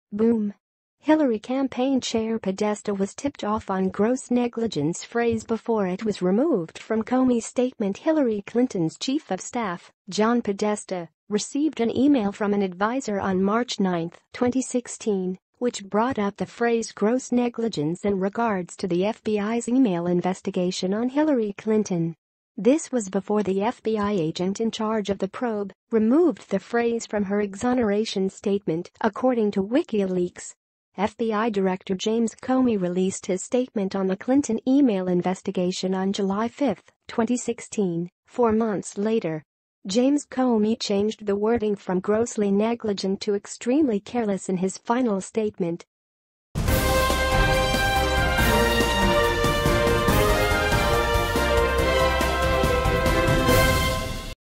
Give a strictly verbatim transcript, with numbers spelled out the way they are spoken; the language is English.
Boom. Hillary campaign chair Podesta was tipped off on gross negligence phrase before it was removed from Comey's statement. Hillary Clinton's chief of staff, John Podesta, received an email from an advisor on March ninth, twenty sixteen, which brought up the phrase gross negligence in regards to the F B I's email investigation on Hillary Clinton. This was before the F B I agent in charge of the probe removed the phrase from her exoneration statement, according to WikiLeaks. F B I Director James Comey released his statement on the Clinton email investigation on July fifth, twenty sixteen. Four months later, James Comey changed the wording from grossly negligent to extremely careless in his final statement.